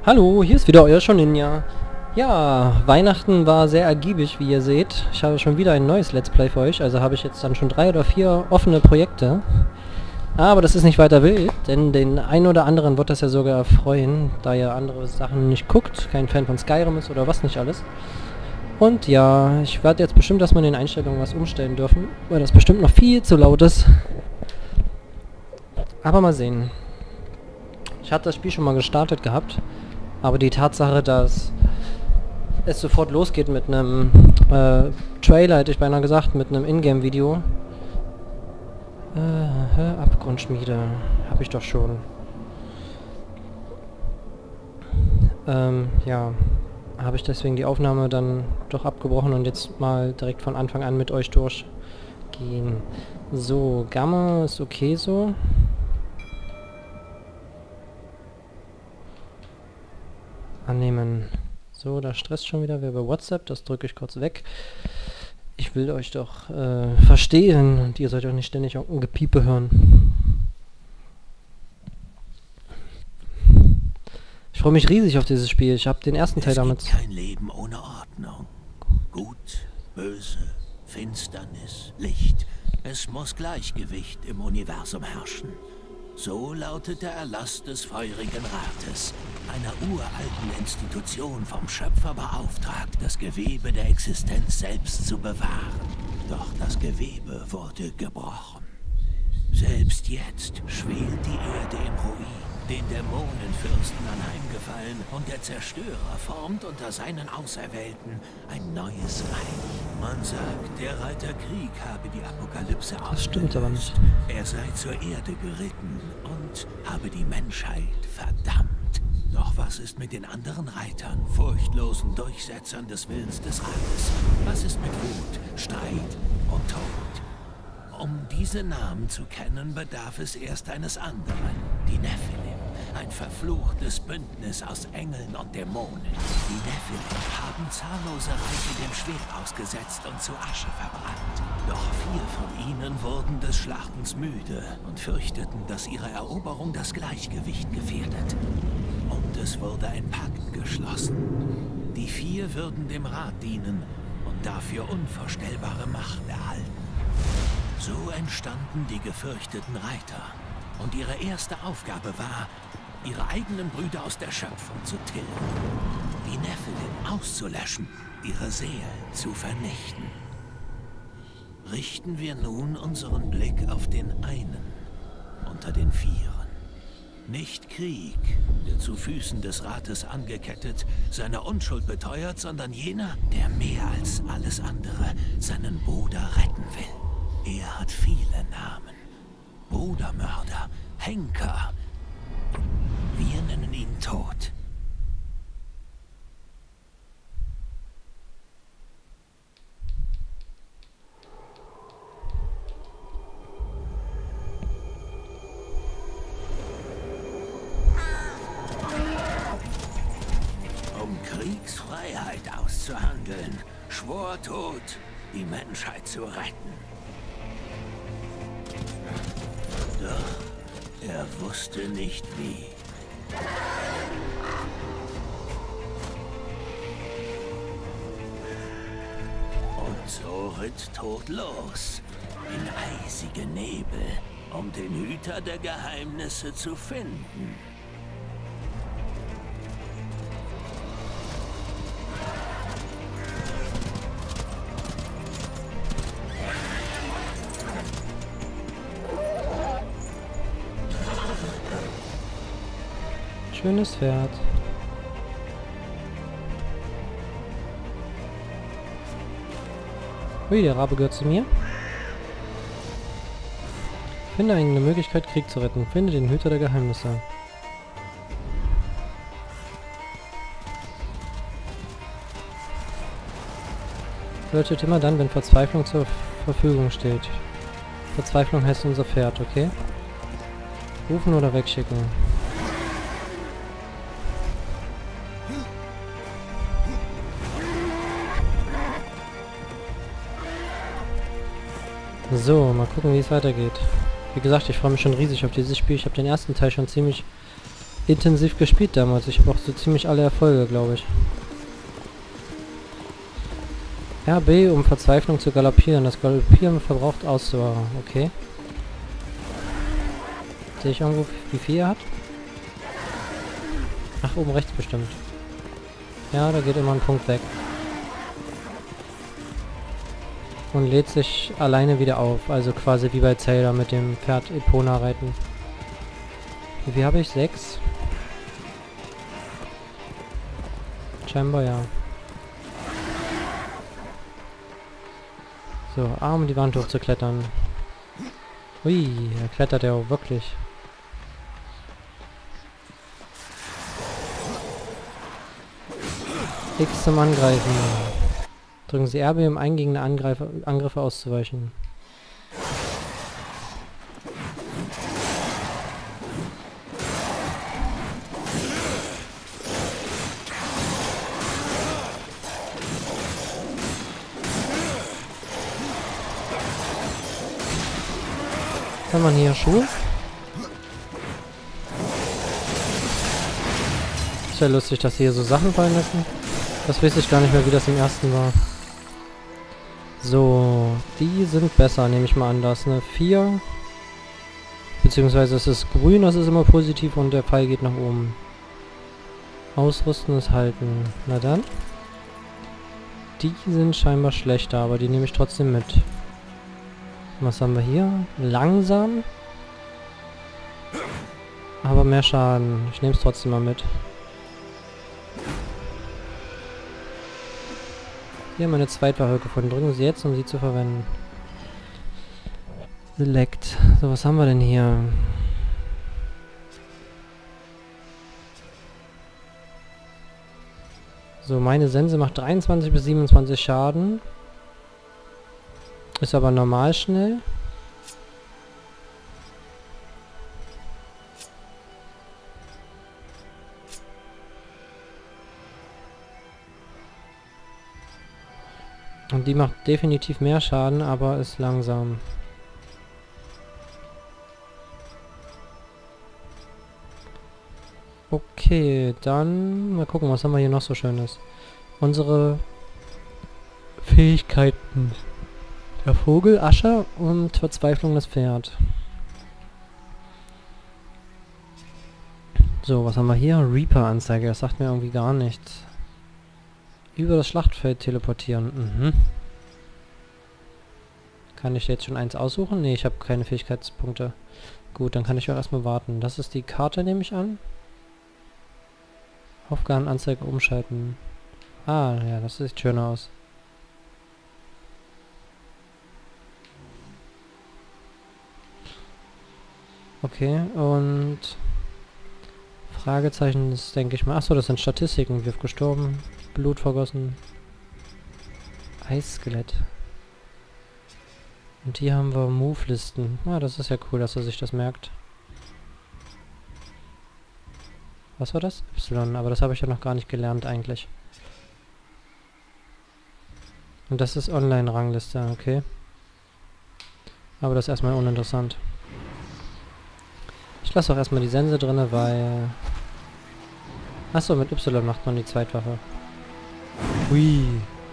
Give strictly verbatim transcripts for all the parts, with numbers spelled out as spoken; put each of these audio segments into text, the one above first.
Hallo, hier ist wieder euer Shoninja. Ja, Weihnachten war sehr ergiebig, wie ihr seht. Ich habe schon wieder ein neues Let's Play für euch, also habe ich jetzt dann schon drei oder vier offene Projekte. Aber das ist nicht weiter wild, denn den einen oder anderen wird das ja sogar erfreuen, da ihr andere Sachen nicht guckt, kein Fan von Skyrim ist oder was nicht alles. Und ja, ich werde jetzt bestimmt erstmal in den Einstellungen was umstellen dürfen, weil das bestimmt noch viel zu laut ist. Aber mal sehen. Ich hatte das Spiel schon mal gestartet gehabt. Aber die Tatsache, dass es sofort losgeht mit einem äh, Trailer, hätte ich beinahe gesagt, mit einem Ingame-Video. Äh, Abgrundschmiede. Habe ich doch schon. Ähm, ja. Habe ich deswegen die Aufnahme dann doch abgebrochen und jetzt mal direkt von Anfang an mit euch durchgehen. So, Gamma ist okay so. Annehmen. So, da stresst schon wieder wer bei WhatsApp, das drücke ich kurz weg. Ich will euch doch äh, verstehen und ihr sollt auch nicht ständig irgendein Gepiepe hören. Ich freue mich riesig auf dieses Spiel. Ich habe den ersten Teil damit. Es gibt kein Leben ohne Ordnung. Gut, böse, Finsternis, Licht. Es muss Gleichgewicht im Universum herrschen. So lautet der Erlass des Feurigen Rates, einer uralten Institution vom Schöpfer beauftragt, das Gewebe der Existenz selbst zu bewahren. Doch das Gewebe wurde gebrochen. Selbst jetzt schwelt die Erde im Ruin, den Dämonenfürsten anheimgefallen, und der Zerstörer formt unter seinen Auserwählten ein neues Reich. Man sagt, der Reiter Krieg habe die Apokalypse ausgelöst. Das stimmt aber nicht. Er sei zur Erde geritten und habe die Menschheit verdammt. Doch was ist mit den anderen Reitern, furchtlosen Durchsetzern des Willens des Rates? Was ist mit Wut, Streit und Tod? Um diese Namen zu kennen, bedarf es erst eines anderen, die Nephilim. Ein verfluchtes Bündnis aus Engeln und Dämonen. Die Nephilim haben zahllose Reiche dem Schwert ausgesetzt und zu Asche verbrannt. Doch vier von ihnen wurden des Schlachtens müde und fürchteten, dass ihre Eroberung das Gleichgewicht gefährdet. Und es wurde ein Pakt geschlossen. Die vier würden dem Rat dienen und dafür unvorstellbare Macht erhalten. So entstanden die gefürchteten Reiter. Und ihre erste Aufgabe war, ihre eigenen Brüder aus der Schöpfung zu tilgen. Die Nephilim auszulöschen, ihre Seelen zu vernichten. Richten wir nun unseren Blick auf den einen unter den Vieren. Nicht Krieg, der zu Füßen des Rates angekettet seine Unschuld beteuert, sondern jener, der mehr als alles andere seinen Bruder retten will. Er hat viele Namen. Brudermörder, Henker. Wir nennen ihn Tod. Um Kriegsfreiheit auszuhandeln, schwor Tod, die Menschheit zu retten. Doch er wusste nicht wie. Und so ritt Tod los in eisige Nebel, um den Hüter der Geheimnisse zu finden. Schönes Pferd. Ui, der Rabe gehört zu mir. Finde eine Möglichkeit, Krieg zu retten. Finde den Hüter der Geheimnisse. Flirtet immer dann, wenn Verzweiflung zur Verfügung steht. Verzweiflung heißt unser Pferd, okay? Rufen oder wegschicken. So, mal gucken, wie es weitergeht. Wie gesagt, ich freue mich schon riesig auf dieses Spiel. Ich habe den ersten Teil schon ziemlich intensiv gespielt damals. Ich habe auch so ziemlich alle Erfolge, glaube ich. R B, um Verzweiflung zu galoppieren. Das Galoppieren verbraucht Ausdauer. Okay. Sehe ich irgendwo, wie viel er hat? Ach, oben rechts bestimmt. Ja, da geht immer ein Punkt weg. Und lädt sich alleine wieder auf. Also quasi wie bei Zelda mit dem Pferd Epona reiten. Wie viel habe ich? Sechs? Scheinbar ja. So, A, um die Wand hochzuklettern. Ui, er klettert ja auch wirklich. X zum Angreifen. Drücken Sie R B, um eingehende Angreifer, Angriffe auszuweichen. Was haben wir hier? Schuhe? Ist ja lustig, dass sie hier so Sachen fallen lassen. Das weiß ich gar nicht mehr, wie das im ersten war. So, die sind besser, nehme ich mal an. Da ist eine vier. Beziehungsweise es ist grün, das ist immer positiv und der Pfeil geht nach oben. Ausrüsten ist halten. Na dann. Die sind scheinbar schlechter, aber die nehme ich trotzdem mit. Was haben wir hier? Langsam. Aber mehr Schaden. Ich nehme es trotzdem mal mit. Hier haben wir eine Zweitwaffe gefunden. Drücken Sie jetzt, um sie zu verwenden. Select. So, was haben wir denn hier? So, meine Sense macht dreiundzwanzig bis siebenundzwanzig Schaden. Ist aber normal schnell. Und die macht definitiv mehr Schaden, aber ist langsam. Okay, dann mal gucken, was haben wir hier noch so Schönes. Unsere Fähigkeiten. Der Vogel, Asche und Verzweiflung des Pferd. So, was haben wir hier? Reaper-Anzeige, das sagt mir irgendwie gar nichts. Über das Schlachtfeld teleportieren. Mhm. Kann ich jetzt schon eins aussuchen? Ne, ich habe keine Fähigkeitspunkte. Gut, dann kann ich auch erstmal warten. Das ist die Karte, nehme ich an. Aufgabenanzeige umschalten. Ah, ja, das sieht schöner aus. Okay, und Fragezeichen, das denke ich mal. Achso, das sind Statistiken. Wirf gestorben, Blut vergossen. Eisskelett. Und hier haben wir Move-Listen. Ah, das ist ja cool, dass er sich das merkt. Was war das? Y, aber das habe ich ja noch gar nicht gelernt eigentlich. Und das ist Online-Rangliste, okay. Aber das ist erstmal uninteressant. Ich lasse auch erstmal die Sense drinne, weil... Achso, mit Y macht man die Zweitwaffe. Hui.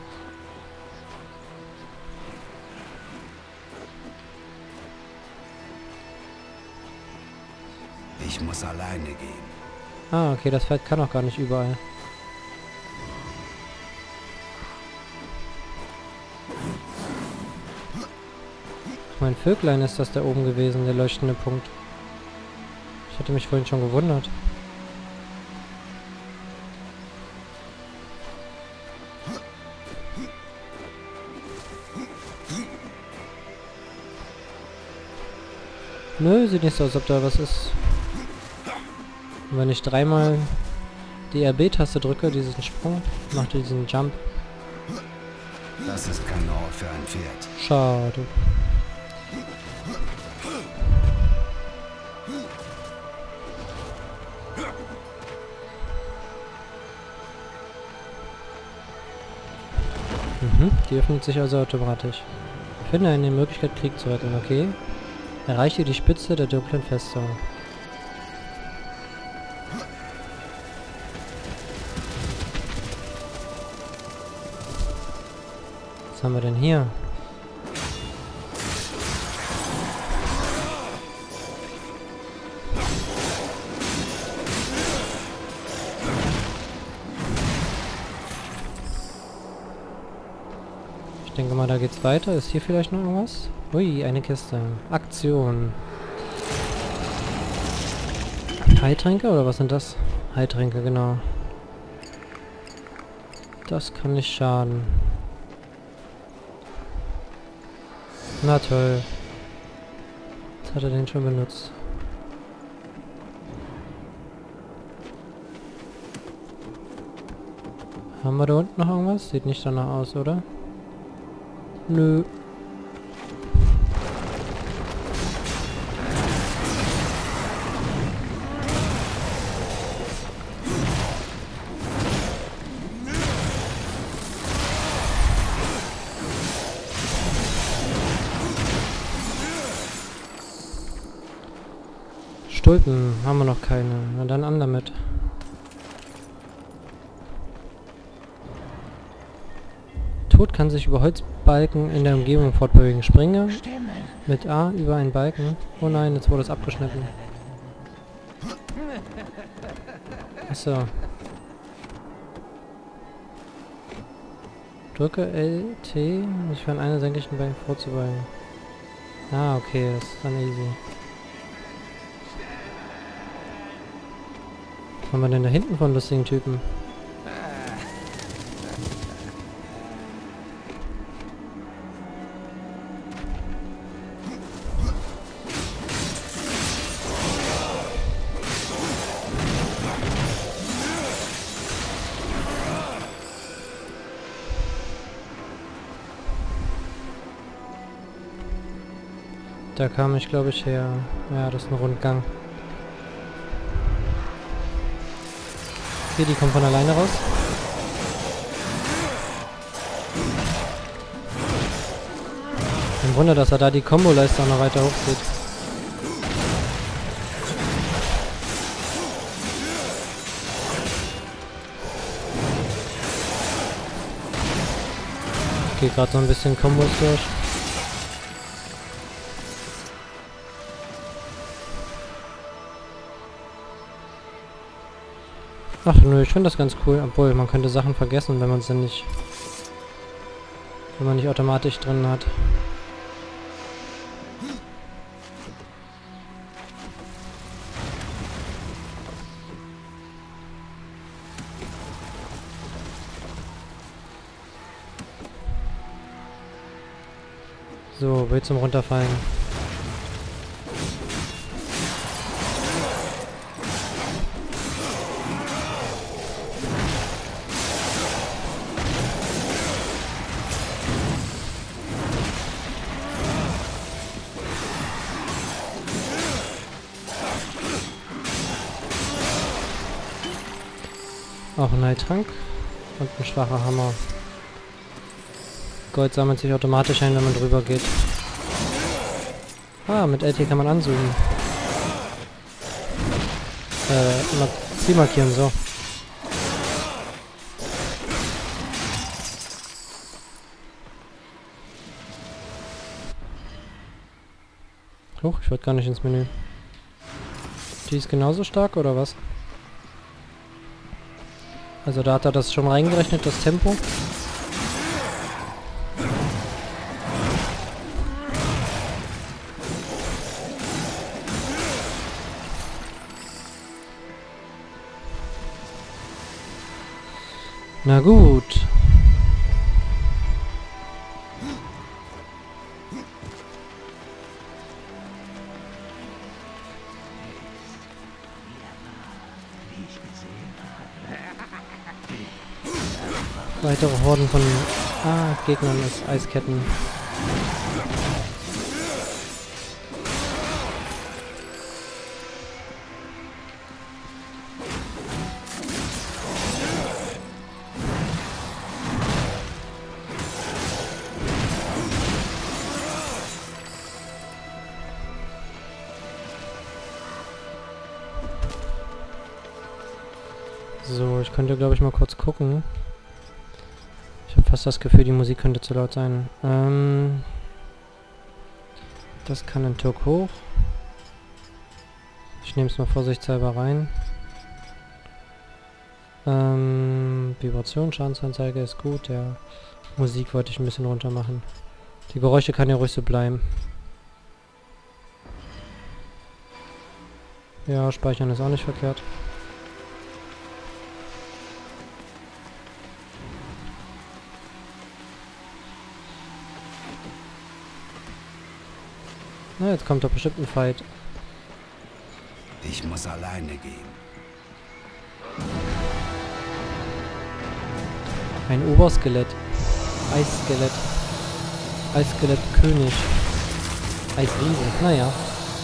Ich muss alleine gehen. Ah, okay, das Pferd kann auch gar nicht überall. Mein Vöglein ist das da oben gewesen, der leuchtende Punkt. Ich hatte mich vorhin schon gewundert. Nö, sieht nicht so aus, als ob da was ist. Und wenn ich dreimal die R B-Taste drücke, diesen Sprung, macht er diesen Jump. Das ist kein Ort für ein Pferd. Schade. Mhm, die öffnet sich also automatisch. Finde eine Möglichkeit, Krieg zu retten, okay. Erreiche die Spitze der dunklen Festung. Was haben wir denn hier? Ich denke mal, da geht's weiter. Ist hier vielleicht noch irgendwas? Ui, eine Kiste. Aktion. Heiltränke oder was sind das? Heiltränke, genau. Das kann nicht schaden. Na toll. Jetzt hat er den schon benutzt. Haben wir da unten noch irgendwas? Sieht nicht danach aus, oder? Nö. Stulpen haben wir noch keine. Na dann an damit. Tod kann sich über Holzbalken in der Umgebung fortbewegen. Springe mit A über einen Balken. Oh nein, jetzt wurde es abgeschnitten. Achso. Drücke L T, um sich von einer senkrechten Balken vorzubeugen. Ah, okay, das ist dann easy. Was haben wir denn da hinten von lustigen Typen? Da kam ich, glaube ich, her. Ja, das ist ein Rundgang. Okay, die kommt von alleine raus. Kein Wunder, dass er da die Kombo-Leiste auch noch weiter hochzieht. Geht gerade so ein bisschen Kombos durch. Ach nö, ich finde das ganz cool, obwohl man könnte Sachen vergessen, wenn man es dann nicht, wenn man nicht automatisch drin hat. So, Bild zum Runterfallen. Auch ein Heiltrank und ein schwacher Hammer. Gold sammelt sich automatisch ein, wenn man drüber geht. Ah, mit L T kann man anzoomen. Äh, immer Ziel markieren, so. Huch, ich wollte gar nicht ins Menü. Die ist genauso stark, oder was? Also da hat er das schon reingerechnet, das Tempo. Na gut. Weitere Horden von ah, Gegnern ist Eisketten. So, ich könnte glaube ich mal kurz gucken. Ich habe fast das Gefühl, die Musik könnte zu laut sein. Ähm, das kann ein Turk hoch. Ich nehme es mal vorsichtshalber rein. Ähm, Vibration, Schadensanzeige ist gut. Ja, Musik wollte ich ein bisschen runter machen. Die Geräusche kann ja ruhig so bleiben. Ja, speichern ist auch nicht verkehrt. Na, jetzt kommt doch bestimmt ein Fight. Ich muss alleine gehen. Ein Oberskelett. Eisskelett. Eisskelett König. Eisriese. Naja.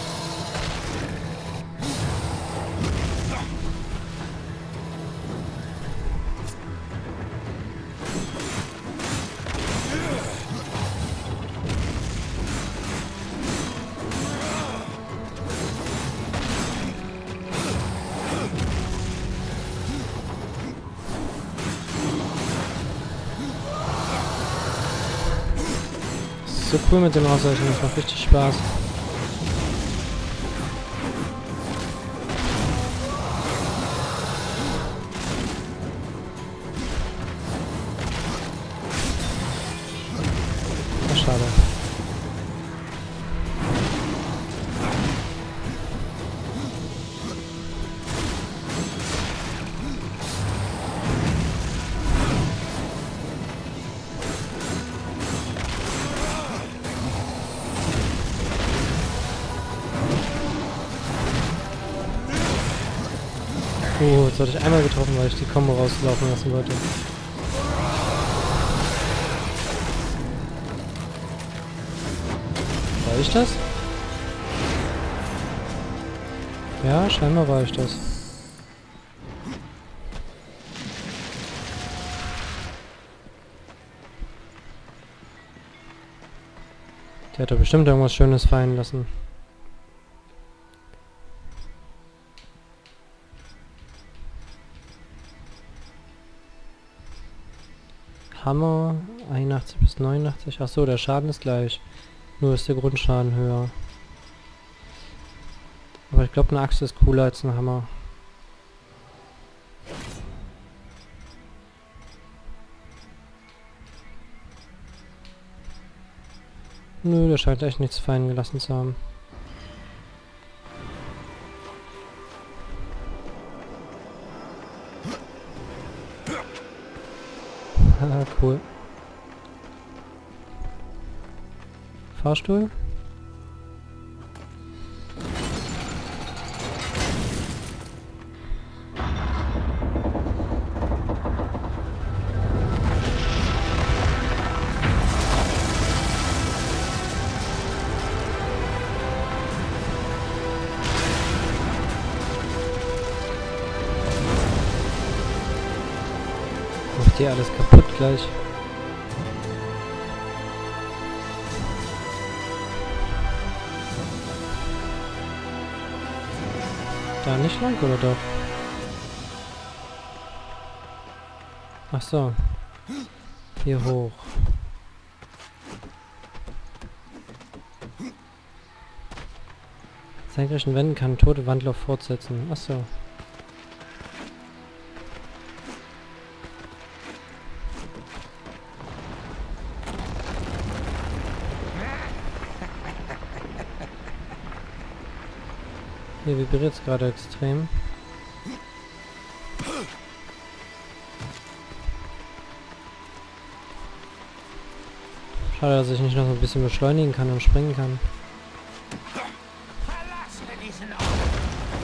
So cool mit dem Ausweichen, das macht richtig Spaß. Ach, schade. Oh, jetzt hatte ich einmal getroffen, weil ich die Combo rauslaufen lassen wollte. War ich das? Ja, scheinbar war ich das. Der hat doch bestimmt irgendwas Schönes fallen lassen. Hammer, einundachtzig bis neunundachtzig. Achso, der Schaden ist gleich. Nur ist der Grundschaden höher. Aber ich glaube, eine Axt ist cooler als ein Hammer. Nö, der scheint echt nichts fallen gelassen zu haben. Haha, cool. Fahrstuhl? Macht hier alles kaputt gleich. Da nicht lang, oder doch? Ach so. Hier hoch. Senkrechten Wänden kann tote Wandlauf fortsetzen. Ach so. Hier vibriert es gerade extrem. Schade, dass ich nicht noch so ein bisschen beschleunigen kann und springen kann.